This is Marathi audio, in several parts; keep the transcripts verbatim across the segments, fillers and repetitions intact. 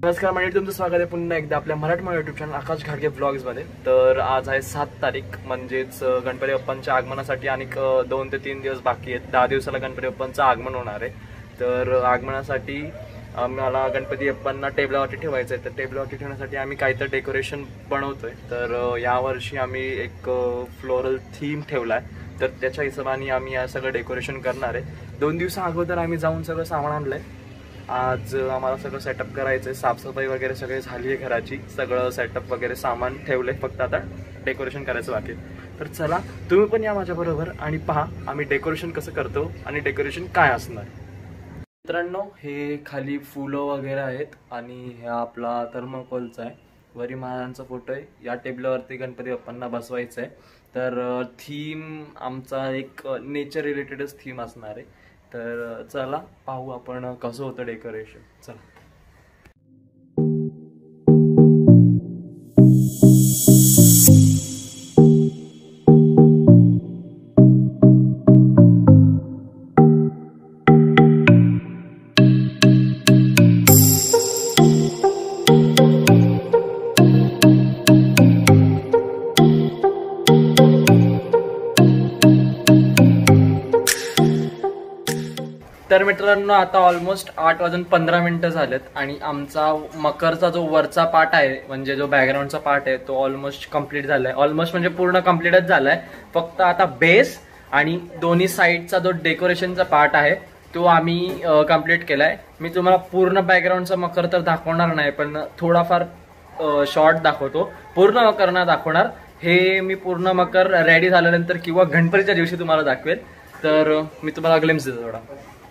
नमस्कार मंडळी, तुमचं स्वागत आहे पुन्हा एकदा आपल्या मराठी युट्यूब चॅनल आकाश घाडगे ब्लॉग्स मध्ये। तर आज आहे सात तारीख, म्हणजेच गणपती बाप्पांच्या आगमनासाठी आणि दोन ते तीन दिवस बाकी आहेत। दहा दिवसाला गणपती बाप्पांचं आगमन होणार आहे। तर आगमनासाठी आम्हाला गणपती बाप्पांना टेबलावरती ठेवायचं आहे। तर टेबलावरती ठेवण्यासाठी आम्ही काहीतरी डेकोरेशन बनवतोय। तर यावर्षी आम्ही एक फ्लोरल थीम ठेवला आहे, तर त्याच्या हिशोबाने आम्ही या सगळं डेकोरेशन करणार आहे। दोन दिवसा अगोदर आम्ही जाऊन सगळं सामान आणलंय। आज आम्हाला सगळं सेटअप करायचं आहे, साफसफाई वगैरे सगळी झाली आहे घराची, सगळं सेटअप वगैरे सामान ठेवलंय, फक्त आता डेकोरेशन करायचं बाकी आहे। तर चला तुम्ही पण या माझ्या बरोबर आणि पहा आम्ही डेकोरेशन कसं करतो आणि डेकोरेशन काय असणार। मित्रांनो, हे खाली फुलं वगैरे आहेत आणि हे आपला थर्माकोलचा आहे, वरी महाराजांचा फोटो आहे। या टेबलावरती गणपती बाप्पांना बसवायचं आहे। तर थीम आमचा एक नेचर रिलेटेडच थीम असणार आहे। तर चला पाहू आपण कसं होतं डेकोरेशन। चला तर मित्रांनो, आता ऑलमोस्ट आठ वाजून पंधरा मिनिटं झालेत आणि आमचा मकरचा जो वरचा पार्ट आहे, म्हणजे जो बॅकग्राऊंडचा पार्ट आहे, तो ऑलमोस्ट कम्प्लीट झालाय। ऑलमोस्ट म्हणजे पूर्ण कम्प्लीटच झालाय। फक्त आता बेस आणि दोन्ही साईडचा जो डेकोरेशनचा पार्ट आहे तो आम्ही कम्प्लीट केलाय। मी तुम्हाला पूर्ण बॅकग्राऊंडचा मकर तर दाखवणार नाही, पण थोडाफार शॉर्ट दाखवतो, पूर्ण मकर ना दाखवणार। हे मी पूर्ण मकर रेडी झाल्यानंतर किंवा गणपतीच्या दिवशी तुम्हाला दाखवेल। तर मी तुम्हाला ग्लिम्स देतो थोडा।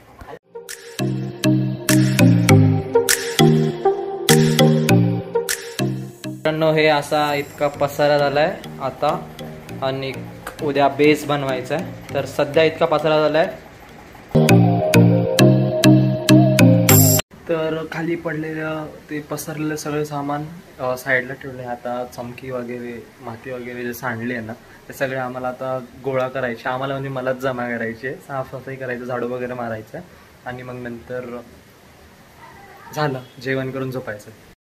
हे असा इतका पसारा झालाय आता, आणि उद्या बेस बनवायचा आहे। तर सध्या इतका पसारा झालाय। तर खाली पडलेलं ते पसरलेलं सगळं सामान साईडला ठेवलंय। आता चमकी वगैरे माती वगैरे जे सांडले आहे ना, ते सगळे आम्हाला आता गोळा करायचे। आम्हाला म्हणजे मलाच जमा करायचे, साफसफाई करायचं, झाडू वगैरे मारायचं आणि मग नंतर झालं जेवण करून झोपायचं।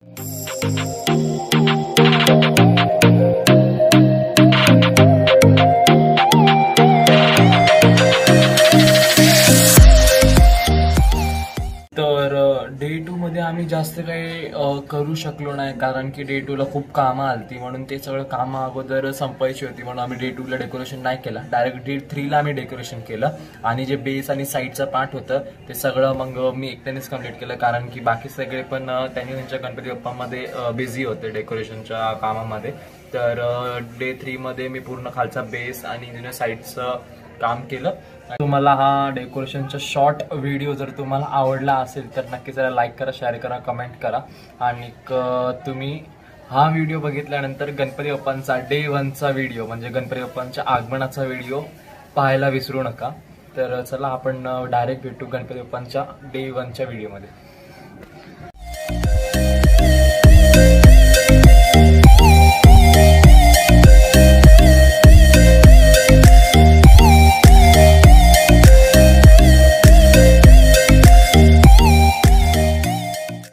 डे टू मध्ये आम्ही जास्त काही करू शकलो नाही, कारण की डे टू ला खूप कामं आलती, म्हणून ते सगळं कामं अगोदर संपायची होती, म्हणून आम्ही डे टू ला डेकोरेशन नाही केलं। डायरेक्ट डे थ्री ला आम्ही डेकोरेशन केलं आणि जे बेस आणि साईडचं पार्ट होतं ते सगळं मग मी एकट्यानेच कम्प्लीट केलं, कारण की बाकी सगळे पण त्यांनी त्यांच्या गणपती बाप्पामध्ये बिझी होते डेकोरेशनच्या कामामध्ये। तर डे थ्री मध्ये मी पूर्ण खालचा बेस आणि साईडचं काम केलं। तुम्हाला हा डेकोरेशनचा शॉर्ट व्हिडिओ जर तुम्हाला आवडला असेल तर नक्की जरा लाईक करा, शेअर करा, कमेंट करा। आणि तुम्ही हा व्हिडिओ बघितल्यानंतर गणपती बाप्पांचा डे वनचा व्हिडिओ, म्हणजे गणपती बाप्पांच्या आगमनाचा व्हिडिओ पाहायला विसरू नका। तर चला आपण डायरेक्ट भेटू गणपती बाप्पांच्या डे वनच्या व्हिडिओमध्ये।